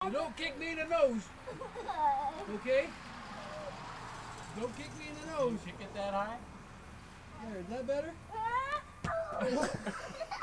So don't kick me in the nose. Okay? Don't kick me in the nose. You kick it that high? There, is that better?